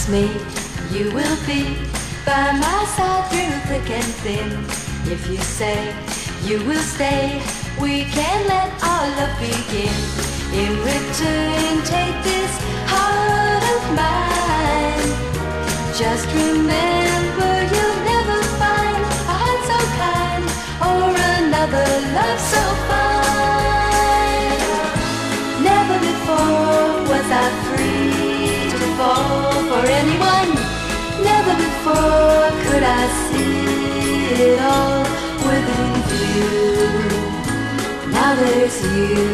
Promise me you will be by my side through thick and thin. If you say you will stay, we can let our love begin. In return, take this heart of mine. Just remember you'll never find a heart so kind or another love so fine. Never before was I free to fall for anyone. Never before could I see it all within view. Now there's you.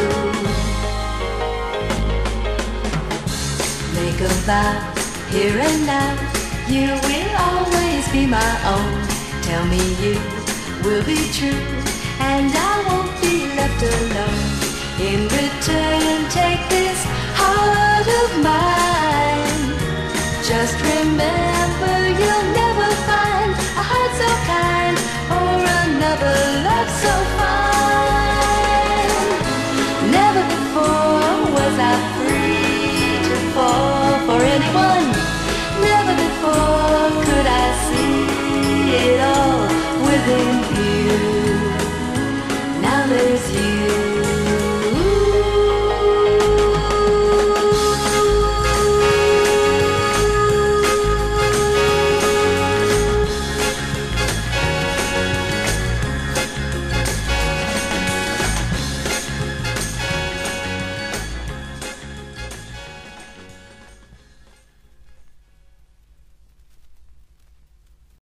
Make a vow here and now, you will always be my own. Tell me you will be true, and I won't be left alone. In return, take this heart of mine. Just remember